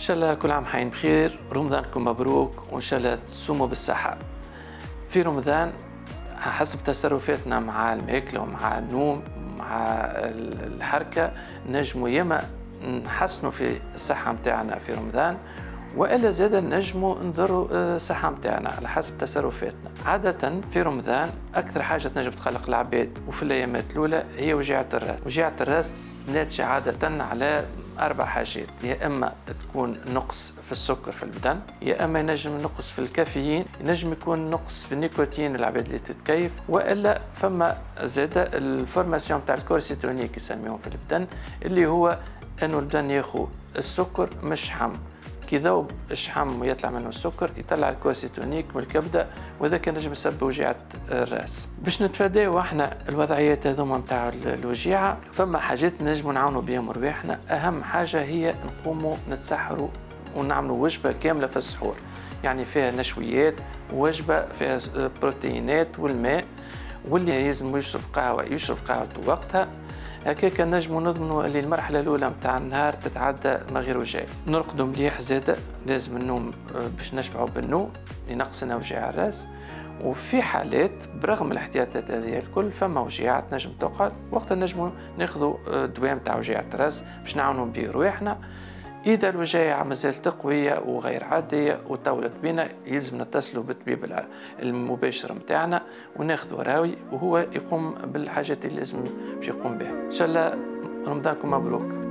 شاء الله كل عام حين بخير، رمضانكم مبروك وإن شاء الله تصوموا بالصحة. في رمضان حسب تصرفاتنا مع الماكلة ومع النوم ومع الحركة نجموا ياما نحسنوا في الصحة متاعنا في رمضان، وإلا زاد نجموا نضروا الصحة متاعنا على حسب تصرفاتنا. عادة في رمضان أكثر حاجة تنجم تقلق العباد وفي الأيامات الأولى هي وجيعة الراس. وجيعة الراس ناتجة عادة على 4 حاجات، يا إما تكون نقص في السكر في البدن، يا إما ينجم نقص في الكافيين، ينجم يكون نقص في النيكوتين العباد اللي تتكيف، وإلا فما زاد الفورماسيون تاع الكورسيتونيك يسميهم في البدن، اللي هو أنه البدن ياخو السكر مش حم، كي يذوب الشحم ويطلع منه السكر يطلع الكورسيتونيك من الكبده، وهذا كان نجم يسبب وجيعه الراس. باش نتفاداو احنا الوضعيات هذوما نتاع الوجيعه، فما حاجات نجموا نعاونوا بهم رواحنا. اهم حاجه هي نقوموا نتسحروا ونعملوا وجبه كامله في السحور، يعني فيها نشويات، وجبه فيها بروتينات والماء، واللي يلزم يشرب قهوه يشرب قهوته وقتها. هكاك نجموا نضمنوا اللي المرحله الاولى نتاع النهار تتعدى من غير وجع. نرقدوا مليح زاده، لازم النوم باش نشبعوا بالنوم ينقصنا وجع الراس. وفي حالات برغم الاحتياطات هذه الكل فما وجيعه تنجم تقعد، وقتها نجموا ناخذوا دواء نتاع وجيعه الراس باش نعاونوا به رواحنا. إذا الوجايع مازالت قوية وغير عادية وطولت بنا، يلزم نتصلوا بالطبيب المباشر متاعنا وناخذوا راوي وهو يقوم بالحاجات اللي لازم باش يقوم بها. إن شاء الله رمضانكم مبروك.